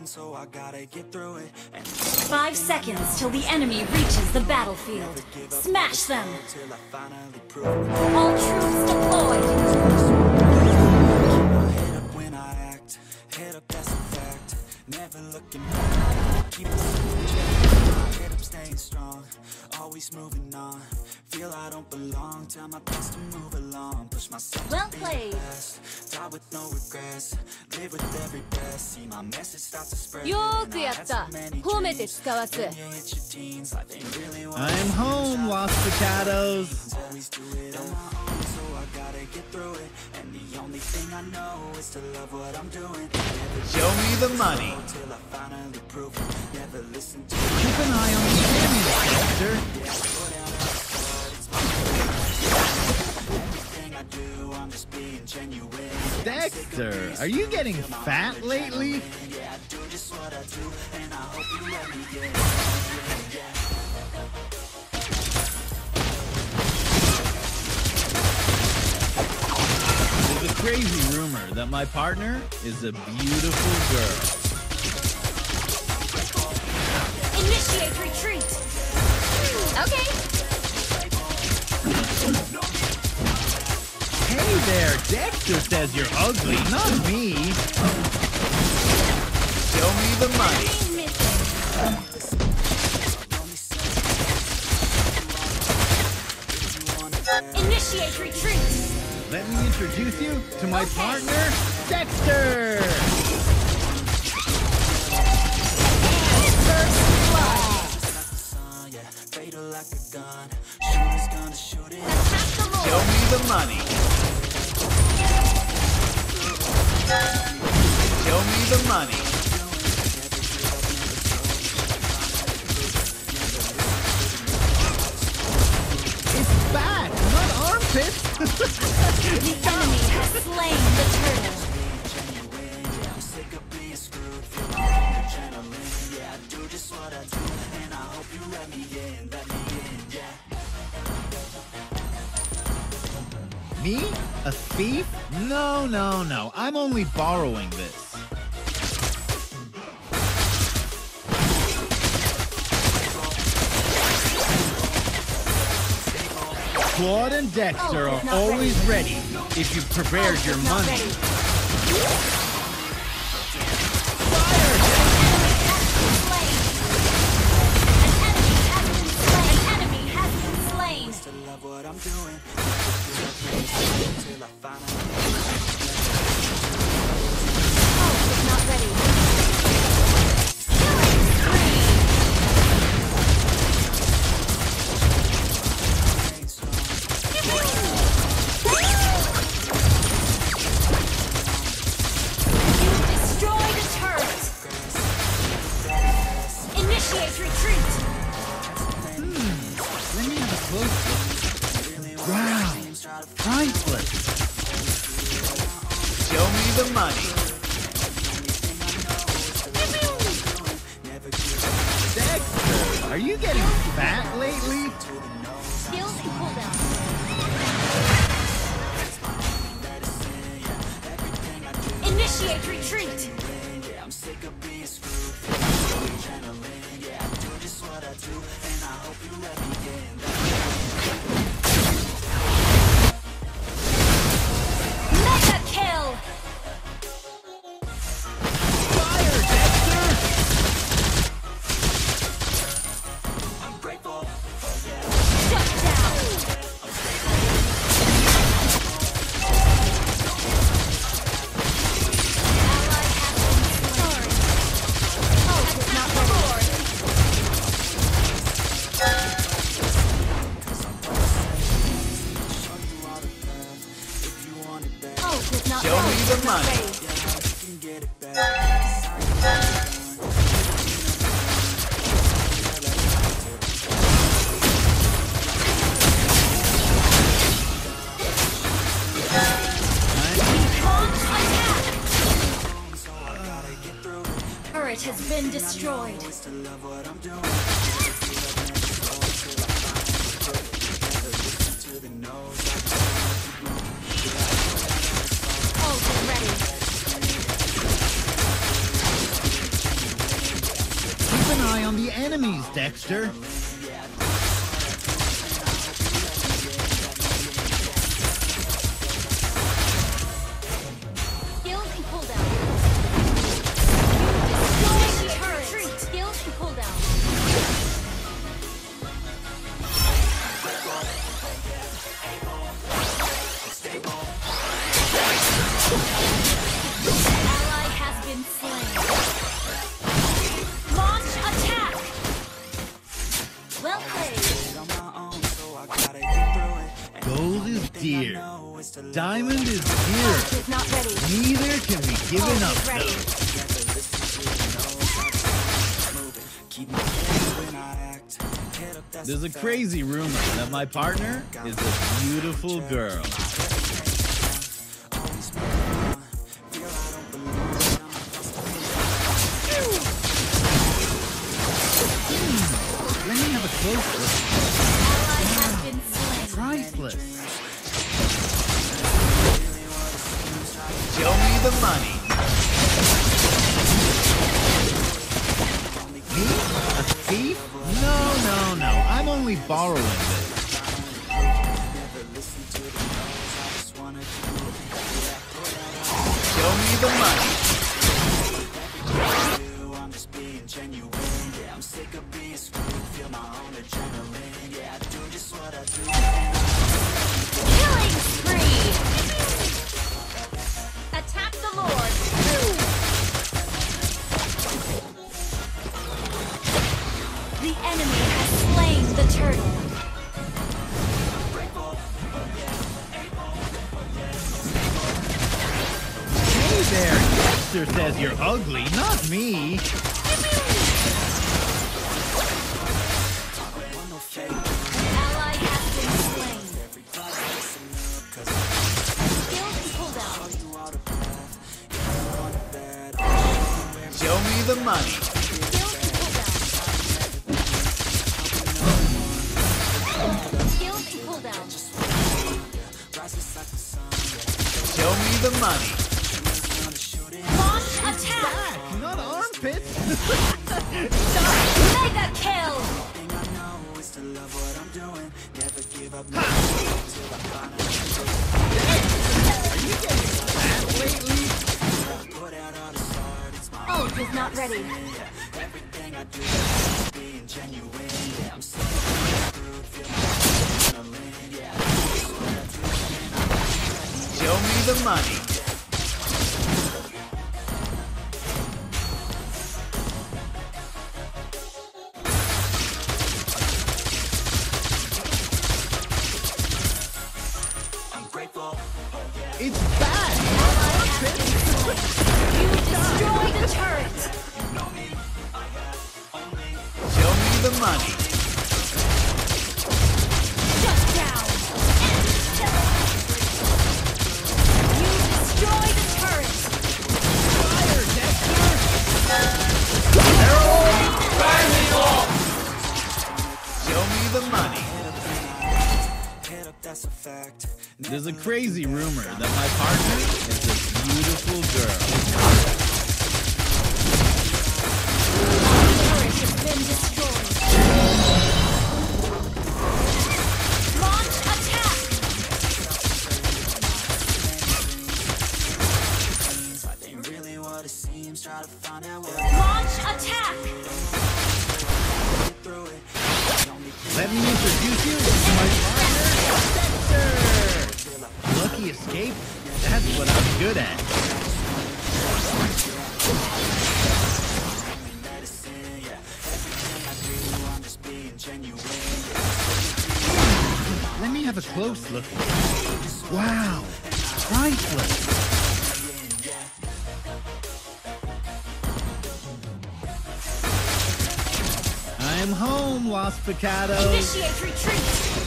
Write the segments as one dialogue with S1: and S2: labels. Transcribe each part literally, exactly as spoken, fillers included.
S1: so I gotta get through it. And
S2: Five seconds till the enemy reaches the battlefield. Smash them!
S1: till I finally prove it.
S2: All troops deployed!
S1: Keep my head up when I act, head up, that's a fact. Never looking back, keep it in check. My head up, staying strong, always moving on. Feel I don't belong, tell my thoughts to move along. Push myself
S2: Well
S1: to be
S2: played.
S1: the best, die with no regrets. Live with every breath, see my message start to spread.
S3: よーくやった褒めて使わす
S4: I'm home, Los Potatos.
S1: Always do it on my own, so I gotta get through it. And the only thing I know is to love what I'm doing. Never
S4: Show me the money.
S1: till I finally prove it. Never listen to
S4: Keep an eye on the enemies, Dexter.
S1: everything I do, I'm just being genuine.
S4: Dexter, are you getting fat lately?
S1: Yeah, I do just what I do, and I hope you let me in.
S4: There's a crazy rumor that my partner is a beautiful girl.
S2: Initiate retreat!
S3: Okay.
S4: Hey there, Dexter says you're ugly, not me. Show me the money.
S2: Initiate retreat!
S4: Let me introduce you to my partner, Dexter.
S2: First blood!
S1: Uh, yeah, fatal like a gun. Shooter's gonna shoot it.
S2: Attack the
S4: Show
S2: Lord!
S4: me the money. Show me the money. It's back, not armpits.
S2: The enemy has slain the turtle.
S1: I'm sick of being screwed, feeling like adrenaline. Yeah, I do just what I do, and I hope you let me in, let me in, yeah.
S4: Me? A thief? No, no, no. I'm only borrowing this. Claude and Dexter
S2: Oh,
S4: are
S2: not
S4: always ready if you've prepared your
S2: Not
S4: money.
S2: ready. An enemy has been slain.
S1: To love what I'm doing, till I finally
S2: Oh, not ready. Killing spree. You destroyed a turret. Initiate retreat.
S4: Let me have a close look. Wow, priceless. Show me the money. Dexter, are you getting fat lately?
S2: Skills and cooldown. Initiate retreat.
S1: yeah, I'm sick of being screwed, feeling so adrenaline. Yeah, I do just what I do, and I hope you let me in.
S2: Mega kill.
S4: Fire, Dexter!
S1: I'm grateful.
S2: Shut down. Ally has been slain. Oh, it's not the Lord.
S1: If you want it bad,
S2: Oh, it's not
S4: Show me the
S2: it's not
S4: money.
S2: ready.
S1: you can get it back.
S2: Launch attack.
S1: So I gotta get through it.
S2: Turret has been destroyed.
S1: Always to love what I'm doing. To the nose,
S2: Ult is ready.
S4: Dexter.
S3: Skills and cooldown. Destroy the turret. Skills and cooldown. Ally has been slain. Launch attack. Well played.
S4: Gold is dear. Diamond is dear.
S3: Is not ready.
S4: Neither can be given up,
S3: Ready.
S4: though. There's a crazy rumor that my partner is a beautiful girl. Let me have a close look.
S3: Ally has been slain.
S4: Priceless. Show me the money. Me? A thief? No, no, no. I'm only borrowing this. Show me the money.
S1: I'm just being genuine. Yeah, I'm sick of being screwed. Feel my own adrenaline. Yeah, I do just what I do.
S3: Killing spree. Attack the Lord. The enemy has slain the turtle.
S4: Hey there, Dexter says you're ugly, not me.
S3: Ally has been slain. Skills and cooldown.
S4: Show me the money.
S3: Skills and cooldown. Skills and cooldown.
S4: Show me the money.
S3: Launch attack.
S4: Back, not armpits.
S3: Mega kill.
S4: Fat lately?
S3: Ult is not ready.
S4: Show me the money. It's back!
S3: You destroy the turret.
S4: Show me the money.
S3: Shut down. You destroy the turret.
S4: Fire, Dexter! Show me the money. There's a crazy rumor that my partner is a beautiful girl.
S3: Turret has been destroyed. Launch attack. Launch attack.
S4: Let me introduce you to my partner, Dexter! Lucky escape? That's what I'm good at. Let me have a close look. Wow, priceless. I'm home, Los Picados.
S3: Initiate retreat.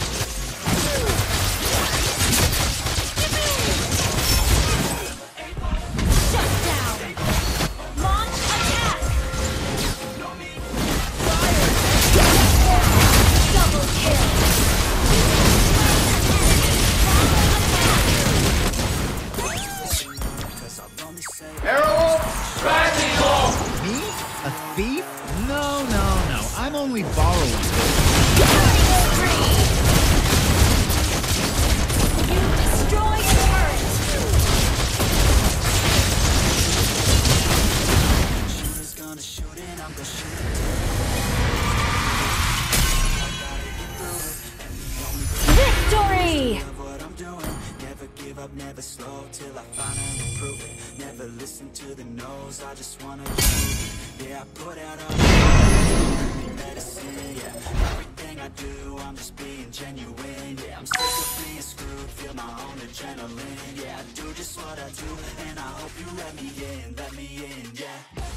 S3: Shut down. Launch attack. Double kill.
S4: Me? A thief? No, no, no. I'm only
S1: give up, never slow, till I finally prove it. Never listen to the no's, I just wanna prove it. Yeah, I put out all the medicine, yeah. Everything I do, I'm just being genuine, yeah. I'm sick of being screwed, feel my own adrenaline, yeah. I do just what I do, and I hope you let me in, let me in, yeah.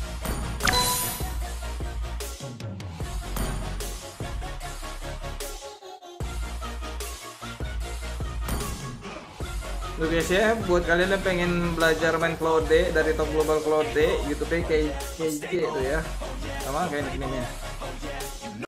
S5: Tuh guys ya, buat kalian yang pengen belajar main Claude dari Top Global Claude, YouTube-nya kayak K J itu ya. Sama kayak di sini nya.